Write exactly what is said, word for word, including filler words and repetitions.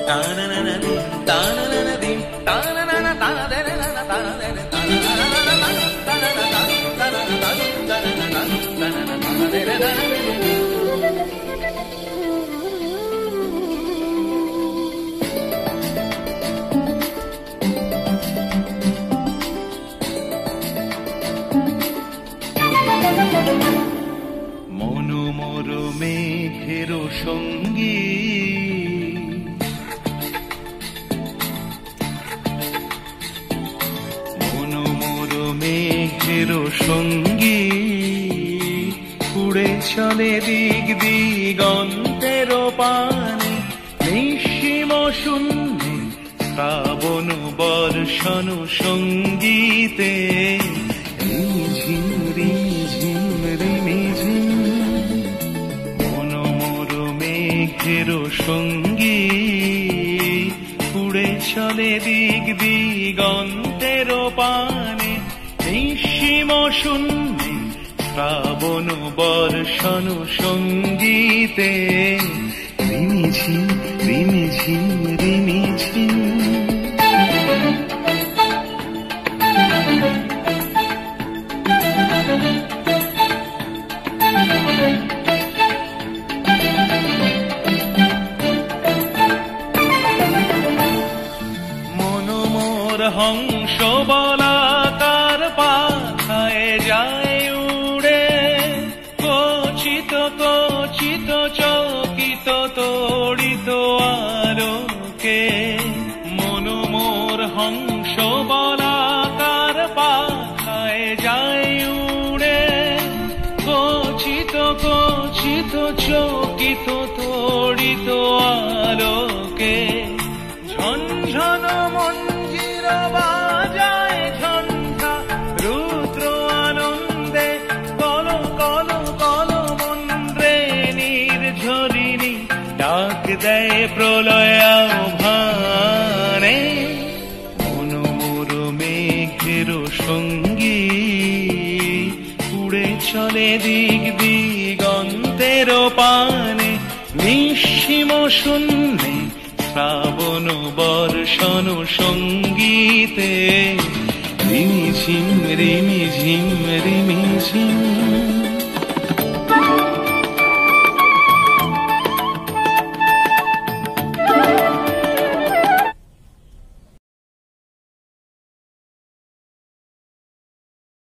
মনোমর মেঘের সঙ্গী মনোমর মেঘের সঙ্গী উড়ে চলে দিক দিগন্তের পানে নিঃসীম শূন্যে শ্রাবণ বর্ষণ সঙ্গীতে রিঝিম রিঝিম রিমিঝিম মনোমর মেঘের সঙ্গী উড়ে চলে দিক দিগন্তের পানে নিঃসীম শূন্যে শ্রাবণ বর্ষণ সঙ্গীতে রিমিঝিম রিমিঝিম রিমিঝিম মনোমর হংস বলাকার পাখায় যায় উড়ে কচিত কচিত চকিত তড়িত আলোকে মনোমর হংস বলাকার পাখায় যায় উড়ে কচিত কচিত চকিত তড়িত আলোকে ঝনঝন মঞ্জির বাজায় ঝঞ্ঝা রুদ্র আনন্দে কল কল কল মন্দ্রে নির্ঝরিণী ডাক দেয় প্রলয় আহ্বানে মনোমর মেঘের সঙ্গী উড়ে চলে দিক দিগন্তের পানে নিঃসীম শূন্যে শ্রাবণ বর্ষণ সঙ্গীতে রিমিঝিম রিমিঝিম রিমিঝিম